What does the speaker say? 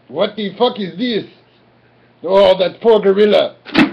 What the fuck is this? Oh, that poor gorilla.